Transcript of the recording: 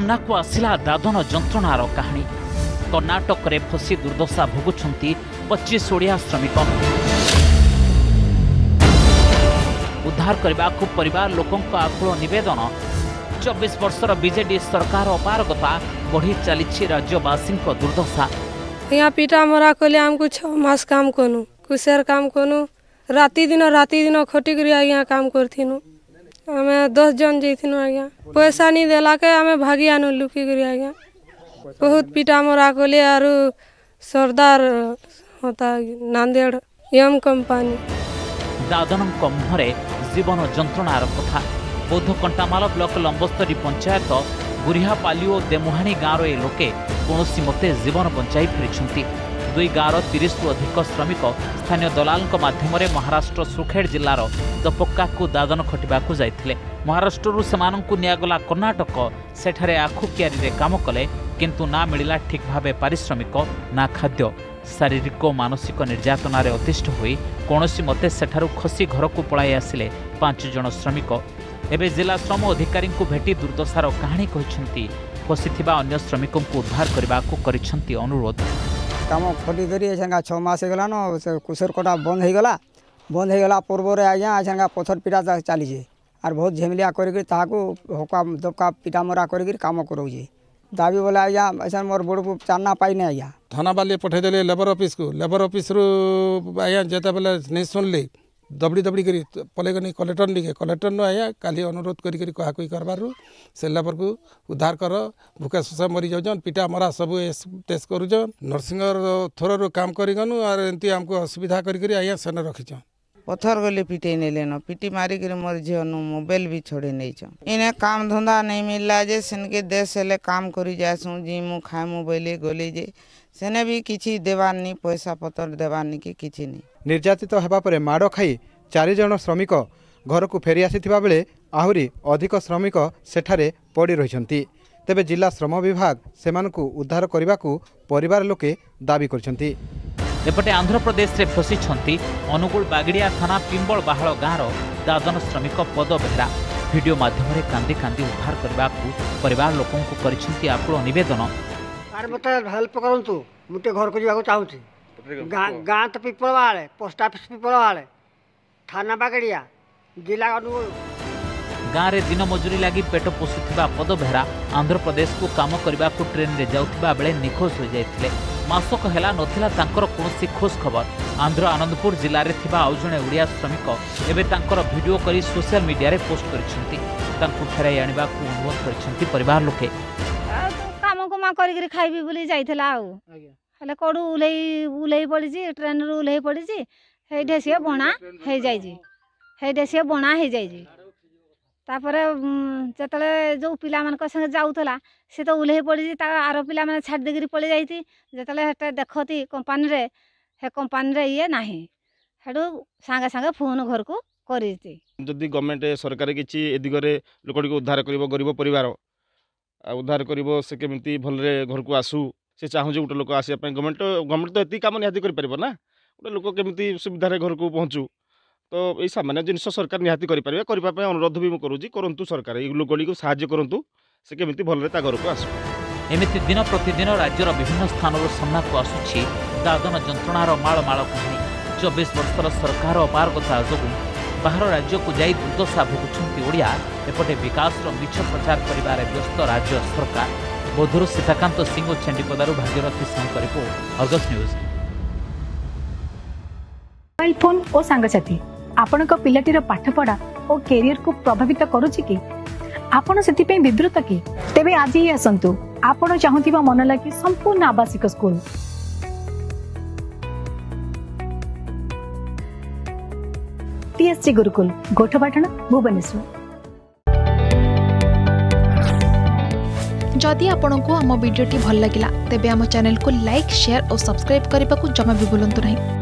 सामनाकु आसिला दादन जंत्रणार कहानी। कर्णाटक रे फसी दुर्दशा भोगुछंती 25 ओडिया श्रमिक। उद्धार करने को परिवार लोकों आकुल निवेदन। 24 वर्षर बीजेडी सरकार अपारगता बढ़ी चली राज्यवासी दुर्दशा। यहाँ पिटा मरा कले आमको 6 मास काम कनु कुशेर काम कनु राति दिन खटी करी आज्ञा काम करथिनु। आमे 10 जन जइथिनु आज्ञा पैसा नहीं देला के आमे भागी आनु लुकी करी आज्ञा बहुत पिटा मरा कले आरु सरदार होता नांदेड़ यम कंपनी। दादन मुहरे जीवन जंत्रणार कथा। बौद्ध कंटामाल ब्लॉक लंबस्तरी पंचायत गुरिहापाली और देमुहाणी गाँव ए लोके कौनसी मते जीवन बंचाई फेरी। 2 गाँवर 30 रु अधिक श्रमिक स्थानीय दलाल माध्यम महाराष्ट्र सुखेड़ जिलार दपक्का को दादन खटिबा जाइथिले। महाराष्ट्र सेमानंकु नियागला कर्णाटक सेठारे आखु क्यारी काम कले किंतु ना मिलिला ठीक भावे पारिश्रमिक ना खाद्य। शारीरिक और मानसिक निर्यातनार अतिष्ठ होई कौनसी मते सेठारु खसी घर को पलाई आसिले 5 जन श्रमिक। एबे जिला श्रम अधिकारी को भेटी दुर्दशार कहानी कहते फसीथिबा अन्य श्रमिकों को उद्धार करने अनुरोध। काम खटी करी 6 मास गला न कुशर कटा बंद हो गला पूर्व आज्ञा पथर पिटा चली आर बहुत झेमलिया करका दबका पिटा मरा कर काम कराऊे दाबी बोले आज्ञा ऐसा मोर बड़ को चाना पाइने आज्ञा थाना बाली पठेदेले लेबर ऑफिस रु आज्ञा जेते बेले नहीं सुनली दबड़ी करी पलेगनी कलेक्टर नु आया काली अनुरोध करी कहाकुई करबारु से लेबर को उद्धार कर भूखे शोषा मरी जाऊन पिटा मरा सब टेस्ट करूछन नर्सिंगर थोर रू काम करिगनु और एंती हमको असुविधा करी आया सेन रखिछन। पत्थर गले पिटे नेले न पिटी मारी कर मोर झील मोबाइल भी छोड़े नहीं छ इन्हें काम धंधा नहीं मिलला जे सेनके देश से काम करी जासु जी मु खाए मोबाइल गली जे सेने भी किछि देवार नहीं पैसा पतर देवार नहीं कि किछि नहीं। निर्यातित हेबा परे माड़ खाई 4 जन श्रमिक घर को फेरी आसीथिबा बेले आहुरी अधिक श्रमिक सेठारे पड़ी रहिसंती। तेबे जिला श्रम विभाग सेमानकु उद्धार करबाकू परिवार लोके दाबी करछंती। एपटे आंध्र प्रदेश रे फसी अनुगुल बागड़िया थाना पिंबल बाहाल गाँव दादन श्रमिक पद बेहरा वीडियो माध्यम कांदी उद्धार करने को परिवार लोकों को करिसेंती आकुल निवेदन। मत हेल्प करंतु मुटे घर को जाको चाहूची गाँ तो पिपल वाले पोस्ट ऑफिस पिपल वाले थाना बागड़िया जिला अनुगुल गाँव में दिन मजूरी लगी पेट पोषुवा पद बेहरा आंध्र प्रदेश को काम करने को ट्रेन रे जाउथिबा बेले निखोज हो जाइथिले। मासक हेला नथिला तांकर कोनोसी खोज खबर। आंध्र आनंदपुर जिले में थिबा आउ जणे ओडिया श्रमिक एबे तांकर वीडियो करी सोशल मीडिया रे पोस्ट करिसेंती। तांकु फेराई आनिबा को अनुरोध करिसेंती परिवार लोके। काम को मा करी खाइबी बोली जाइथिला आउ हले कोडू उलै पड़ी जी ट्रेन रू उलै पड़ी जी हेडे से बणा हे जाई जी हेडे से बणा हे जाई जी तापरे जतले जो पिला मन संगे जाउथला से तो उल्हे पड़ी आर पिला मैंने छाड़ देकर पड़े जाती जतले हेटे देखती कंपानी रे हे कंपानी रे ये नाही हेडू सांगे सांगे फोन घर को करी जदि गवर्नमेंट सरकार किछि ए दिगरे लोकडी को उद्धार करिवो गरीब परिवार उद्धार करिवो से केमिति भलरे घर को आसु से चाहू जे गोटे लोक आसी गवर्नमेंट तो एति काम निहाती करि परिबो ना गोटे लोक केमिति सुविधा रे घर को पहुंचू तो ये सामान्य जिनस सरकार निहाती करने अनुरोध भी मुझे करंतु सरकार ये लोकडी को साहाय्य करंतु से केमिति भलरे ता घर को आसु। एमिति दिन प्रतिदिन राज्यर विभिन्न स्थान सामना को आसुछि दादन जंत्रणार माल कहानी। 24 वर्षर सरकार अपारगता जोगु बाहर राज्य को जाई दुर्दशा भोगुछंती ओडिया एपटे विकास मिछ प्रचार करिबारे व्यस्त राज्य सरकार। बौद्धरू सीताकांत सिंह और चंडीपदारू Bhagirathi Singh report Argus news. Mobile phone और सांगसाथी आपण पिलाटीर पाठपढ़ा और कैरियर को प्रभावित करुछि कि आपण सेतिपई विब्रत कि तेबे आज ही आसंतु आपण चाहुथिबा मन लागी संपूर्ण आवासिक स्कूल TSG गुरुकुल गोठपाटना भुवनेश्वर। जदि आपंक आम भिडी भल लगा तेब आम चैनल को लाइक शेयर और सब्सक्राइब करने को जमा भी भूलु नहीं।